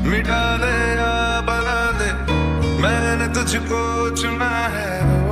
मिटा दे या बना दे, मैंने तुझको चुना है।